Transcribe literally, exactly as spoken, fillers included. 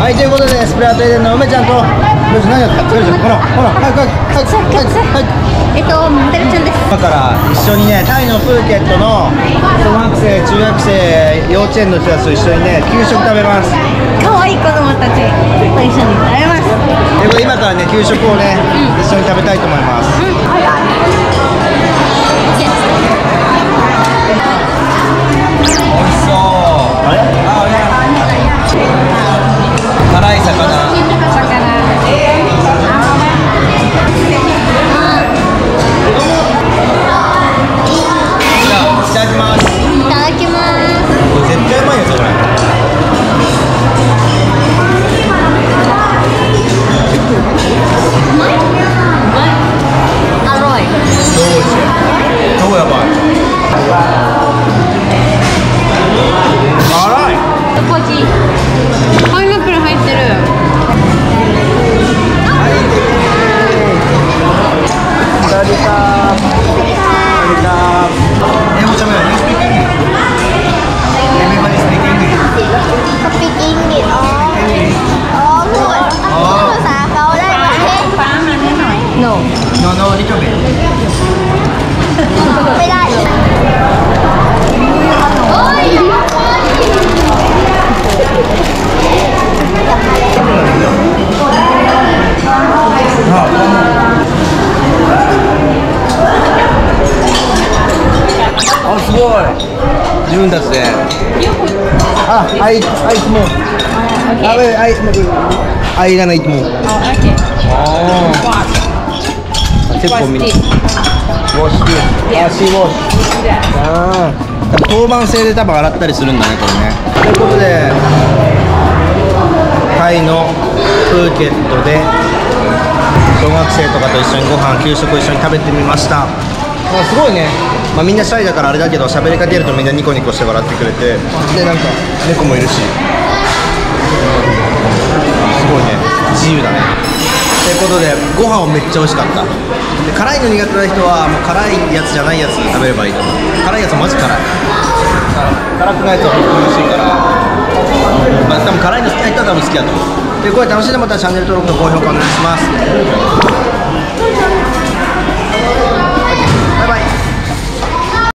はい、ということでスプラトゥーンの梅ちゃんとどうし何やった疲れちゃうほらほら早く早く早く早くえっとてるちゃんです。 今から一緒にねタイのプーケットの小学生中学生幼稚園の人たちと一緒にね給食食べます。 可愛い子供たちと一緒に食べます。 でこれ今からね給食をね、うん、一緒に食べたいと思います。うん、美味しそう。あれ？あ、辛い魚。すごい自分たちであ、アイ、アイスもあ、アイ、アイ、アイがないも結構みんなウォッシュ、あ、シーウォッシュあー当番制で多分洗ったりするんだね、これねということでタイのプーケットで小学生とかと一緒にご飯、給食を一緒に食べてみました。あ、すごいね、まあ、みんなシャイだからあれだけど喋りかけるとみんなニコニコして笑ってくれてでなんか猫もいるしすごいね自由だねということでご飯もめっちゃ美味しかったで辛いの苦手な人はもう辛いやつじゃないやつ食べればいいと思う辛いやつマジ辛い辛くないやつは本当に美味しいから、まあ、多分辛いの好きな人は多分好きだと思うでこれ楽しんでまたチャンネル登録と高評価お願いします。